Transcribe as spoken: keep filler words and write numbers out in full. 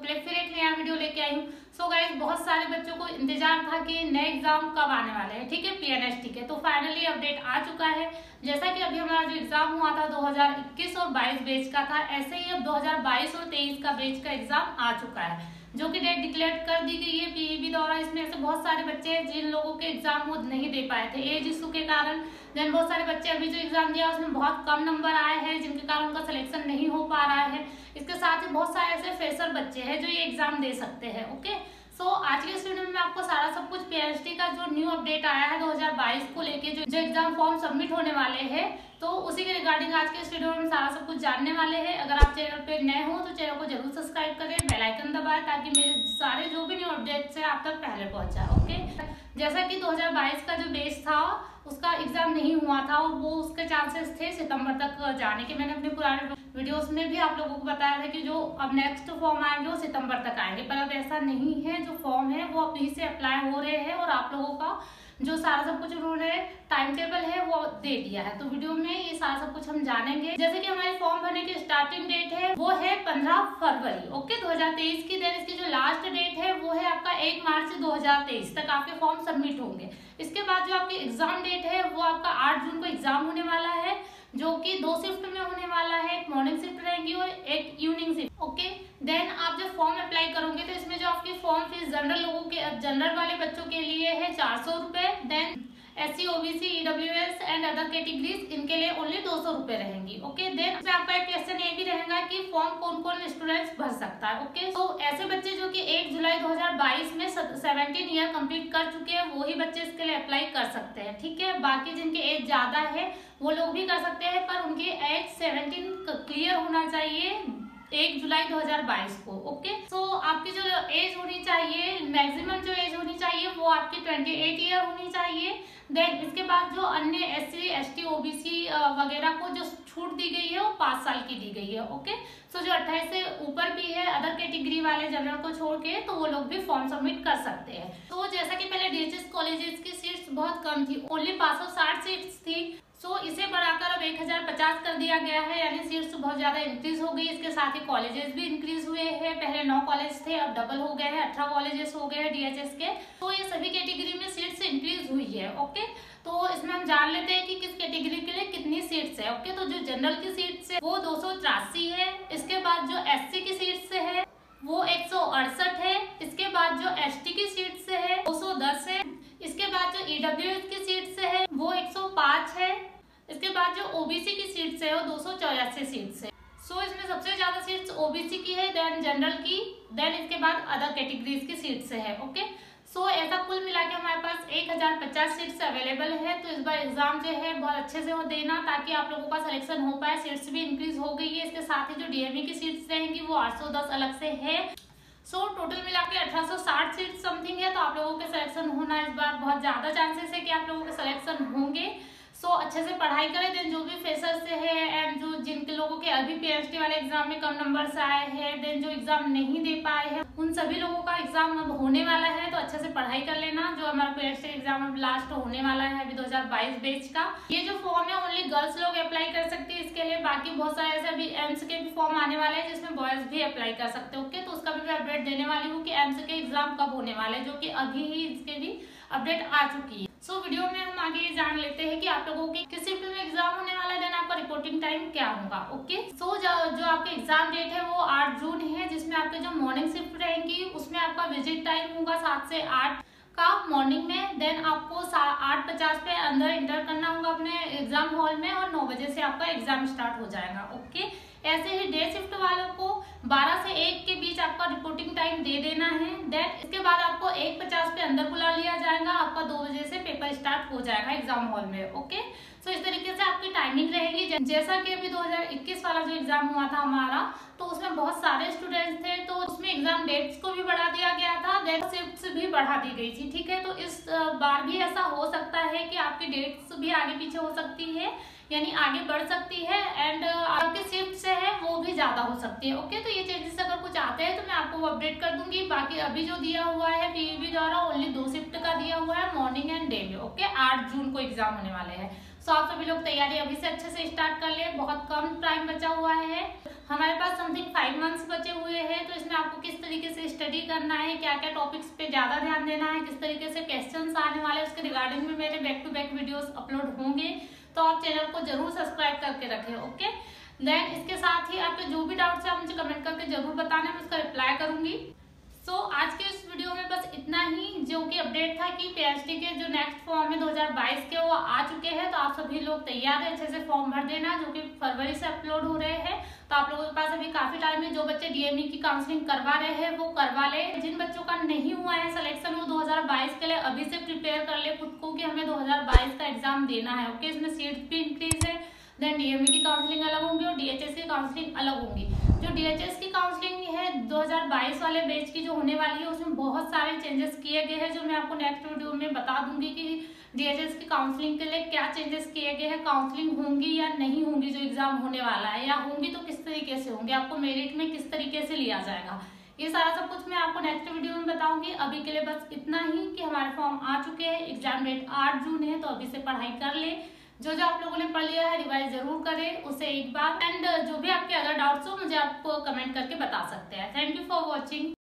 फिर फिर एक नया वीडियो लेके आई हूँ। सो गाइस, बहुत सारे बच्चों को इंतजार था कि नए एग्जाम कब आने वाले हैं, ठीक है, पीएनएसटी के। तो फाइनली अपडेट आ चुका है। जैसा कि अभी हमारा जो एग्जाम हुआ था दो हज़ार इक्कीस और बाईस बैच का था, ऐसे ही अब दो हज़ार बाईस और तेईस का बैच का एग्जाम आ चुका है, जो कि डेट डिक्लेयर कर दी गई है पीईबी द्वारा। इसमें ऐसे बहुत सारे बच्चे हैं जिन लोगों के एग्जाम वो नहीं दे पाए थे एज इशू के कारण। देन बहुत सारे बच्चे अभी जो एग्जाम दिया उसमें बहुत कम नंबर आए हैं, जिनके कारण उनका सिलेक्शन नहीं हो पा रहा है। इसके साथ ही बहुत सारे ऐसे फ्रेशर बच्चे हैं जो ये एग्जाम दे सकते हैं। ओके, सो so, आज के इस वीडियो में मैं आपको सारा सब कुछ पीएनएसटी का जो न्यू अपडेट आया है दो हज़ार बाईस को लेके, जो, जो एग्जाम फॉर्म सबमिट होने वाले हैं, तो उसी के रिगार्डिंग आज के इस वीडियो में सारा सब कुछ जानने वाले हैं। अगर आप चैनल पे नए हो तो चैनल को जरूर सब्सक्राइब करें, बेल आइकन दबाएं ताकि मेरे सारे जो भी न्यू अपडेट्स है आप तक पहले पहुंच जाए। ओके, जैसा कि दो हज़ार बाईस का जो बैच था उसका एग्जाम नहीं हुआ था और वो उसके चांसेस थे सितंबर तक जाने के। मैंने अपने पुराने वीडियोस में भी आप लोगों को बताया था कि जो अब नेक्स्ट फॉर्म आएंगे वो सितंबर तक आएंगे, पर अब ऐसा नहीं है। जो फॉर्म है वो अभी से अप्लाई हो रहे हैं और आप लोगों का जो सारा सब कुछ उन्होंने टाइम टेबल है वो दे दिया है। तो वीडियो में ये सारा सब कुछ हम जानेंगे। जैसे कि हमारे फॉर्म भरने की स्टार्टिंग डेट है वो है पंद्रह फरवरी ओके दो हज़ार तेईस की। देन इसकी जो लास्ट डेट है वो है आपका एक मार्च दो हज़ार तेईस तक आपके फॉर्म सबमिट होंगे। इसके बाद जो आपकी एग्जाम डेट है वो आपका आठ जून को एग्जाम होने वाला है, जो कि दो शिफ्ट में होने वाला है। एक मॉर्निंग शिफ्ट रहेगी और एक इवनिंग शिफ्ट। ओके, देन आप जब फॉर्म अप्लाई करोगे तो इसमें जो आपकी फॉर्म फीस जनरल लोगों के जनरल वाले बच्चों के लिए है चार सौ रुपए। Then S C, OBC, EWS and other categories इनके लिए ओनली दो सौ रुपए रहेंगी। ओके, देन इसमें आपका एक क्वेश्चन ये भी रहेगा कि फॉर्म कौन कौन स्टूडेंट्स भर सकता है। ओके, तो ऐसे बच्चे जो कि एक जुलाई दो हज़ार बाईस में सत्रह ईयर कंप्लीट कर चुके हैं वही बच्चे इसके लिए अप्लाई कर सकते हैं, ठीक है। बाकी जिनके एज ज्यादा है वो लोग भी कर सकते हैं, पर उनकी एज सत्रह क्लियर होना चाहिए एक जुलाई दो हज़ार बाईस को। ओके, सो आपकी जो एज होनी चाहिए, मैक्सिमम जो एज होनी चाहिए वो आपकी अट्ठाईस ईयर होनी चाहिए। देन इसके बाद जो अन्य S C, S T, OBC वगैरह को जो छूट दी गई है वो पाँच साल की दी गई है। ओके, सो जो अट्ठाईस से ऊपर भी है अदर कैटेगरी वाले जनरल को छोड़ के, तो वो लोग भी फॉर्म सबमिट कर सकते हैं। तो जैसा कि पहले डीएचएस कॉलेजेस की सीट्स बहुत कम थी, ओनली पाँच सौ साठ सीट्स थी, सो so, इसे बढ़ाकर अब एक हज़ार पचास कर दिया गया है, यानी सीट्स बहुत ज्यादा इंक्रीज हो गई। इसके साथ ही कॉलेजेस भी इंक्रीज हुए हैं। पहले नौ कॉलेज थे, अब डबल हो गए हैं, अठारह कॉलेजेस हो गए हैं डीएचएस के। तो ये सभी कैटेगरी में सीट्स इंक्रीज हुई है। ओके, तो इसमें हम जान लेते हैं कि किस कैटेगरी के लिए कितनी सीट्स है। ओके, तो जो जनरल की सीट्स है वो दो सौ तिरासी है। इसके बाद जो एससी की सीट्स है वो एक सौ अड़सठ है। इसके बाद जो एसटी की सीट्स है दो सौ दस है। इसके बाद जो ईडब्ल्यूएस की सीट्स है वो एक सौ पाँच है। इसके बाद जो ओबीसी की सीट्स है वो दो सौ चौरासी सीट्स है। सो so, इसमें सबसे ज्यादा सीट्स ओबीसी की है, देन जनरल की, देन इसके बाद अदर कैटेगरीज की सीट्स है। ओके, सो so, ऐसा कुल मिला के हमारे पास एक हज़ार पचास सीट्स अवेलेबल है। तो इस बार एग्जाम जो है बहुत अच्छे से हो देना ताकि आप लोगों का सिलेक्शन हो पाए। सीट्स भी इंक्रीज हो गई है। इसके साथ ही जो डीएमई की सीट्स रहेंगी वो आठ सौ दस अलग से है। सो so, टोटल मिला के अठारह सौ साठ सीट समथिंग है। तो आप लोगों के सिलेक्शन होना इस बार बहुत ज्यादा चांसेस है कि आप लोगों के सिलेक्शन होंगे। सो so, अच्छे से पढ़ाई करें। देन जो भी फ्रेशर से है एंड जो जिनके लोगों के अभी पीएनएसटी वाले एग्जाम में कम नंबर से आए हैं, देन जो एग्जाम नहीं दे पाए हैं, उन सभी लोगों का एग्जाम अब होने वाला है। तो अच्छे से पढ़ाई कर लेना। जो हमारा पीएनएसटी एग्जाम अब लास्ट होने वाला है अभी दो हज़ार बाईस बैच का। ये जो फॉर्म है ओनली गर्ल्स लोग अप्लाई कर सकते हैं इसके लिए। बाकी बहुत सारे ऐसे अभी एम्स के भी फॉर्म आने वाले हैं जिसमें बॉयज भी अप्लाई कर सकते हैं। ओके, तो उसका भी मैं अपडेट देने वाली हूँ कि एम्स के एग्जाम कब होने वाले हैं, जो कि अभी ही इसके भी अपडेट आ चुकी है। सो so, वीडियो में हम आगे ये जान लेते हैं कि आप लोगों की किस शिफ्ट में एग्जाम होने वाला है, देन आपका रिपोर्टिंग टाइम क्या होगा। ओके, सो so, जो, जो आपके एग्जाम डेट है वो आठ जून है, जिसमें आपके जो मॉर्निंग शिफ्ट रहेंगी उसमें आपका विजिट टाइम होगा सात से आठ का मॉर्निंग में। देन आपको आठ पचास पे अंदर इंटर करना होगा अपने एग्जाम हॉल में और नौ बजे से आपका एग्जाम स्टार्ट हो जाएगा। ओके, ऐसे ही डे शिफ्ट वालों को बारह से एक के बीच आपका रिपोर्टिंग टाइम दे देना है। देन इसके बाद आपको एक पचास पे अंदर बुला लिया जाएगा। आपका दो बजे से पेपर स्टार्ट हो जाएगा एग्जाम हॉल में। ओके, सो इस तरीके से आपकी टाइमिंग रहेगी। जैसा कि अभी दो हज़ार इक्कीस वाला जो एग्जाम हुआ था हमारा, तो उसमें बहुत सारे स्टूडेंट्स थे, तो उसमें एग्जाम डेट्स को भी बढ़ा दिया गया था, देन शिफ्ट्स भी बढ़ा दी गई थी, ठीक है। तो इस बार भी ऐसा हो सकता है कि आपकी डेट्स भी आगे पीछे हो सकती है, यानी आगे बढ़ सकती है, एंड आपके शिफ्ट से है वो भी ज्यादा हो सकती है। ओके, तो ये चेंजेस अगर कुछ आते हैं तो मैं आपको अपडेट कर दूंगी। बाकी अभी जो दिया हुआ है पीईबी द्वारा ओनली दो शिफ्ट का दिया हुआ है, मॉर्निंग एंड डे में। ओके, आठ जून को एग्जाम होने वाले हैं। सो सो आप सभी लोग तैयारी अभी से अच्छे से स्टार्ट कर ले, बहुत कम टाइम बचा हुआ है, हमारे पास समथिंग फाइव मंथ्स बचे हुए हैं। तो इसमें आपको किस तरीके से स्टडी करना है, क्या क्या टॉपिक्स पे ज्यादा ध्यान देना है, किस तरीके से क्वेश्चंस आने वाले हैं, उसके रिगार्डिंग में मेरे back to back videos upload होंगे। तो आप चैनल को जरूर सब्सक्राइब करके रखें। ओके, देन इसके साथ ही आपके जो भी डाउट्स है आप मुझे कमेंट करके जरूर बताना, मैं उसका रिप्लाई करूंगी। सो so, आज के इस वीडियो में बस इतना ही, जो कि अपडेट था कि पीएचडी के जो नेक्स्ट फॉर्म है दो हज़ार बाईस के वो आ चुके हैं। तो आप सभी लोग तैयार है, अच्छे से फॉर्म भर देना, जो कि फरवरी से अपलोड हो रहे हैं। तो आप लोगों के पास अभी काफी टाइम है। जो बच्चे डीएमई की काउंसलिंग करवा रहे हैं वो करवा ले, जिन बच्चों का नहीं हुआ है सिलेक्शन वो दो हज़ार बाईस के लिए अभी से प्रिपेयर कर ले खुद को कि हमें दो हज़ार बाईस का एग्जाम देना है। ओके, इसमें सीट भी इंक्रीज है, देन डीएमई की काउंसलिंग अलग होंगी और डीएचएस की काउंसलिंग अलग होंगी। जो डीएचएस की काउंसलिंग है दो हज़ार बाईस वाले बैच की जो होने वाली है उसमें बहुत सारे चेंजेस किए गए हैं, जो मैं आपको नेक्स्ट वीडियो में बता दूंगी कि डीएचएस की काउंसलिंग के लिए क्या चेंजेस किए गए हैं, काउंसलिंग होंगी या नहीं होंगी, जो एग्जाम होने वाला है, या होंगी तो किस तरीके से होंगे, आपको मेरिट में किस तरीके से लिया जाएगा, ये सारा सब कुछ मैं आपको नेक्स्ट वीडियो में बताऊंगी। अभी के लिए बस इतना ही कि हमारे फॉर्म आ चुके हैं, एग्जाम डेट आठ जून है, तो अभी से पढ़ाई कर ले। जो जो आप लोगों ने पढ़ लिया है रिवाइज जरूर करें उसे एक बार, एंड जो भी आपके अगर डाउट्स हो मुझे आपको कमेंट करके बता सकते हैं। Thank you for watching.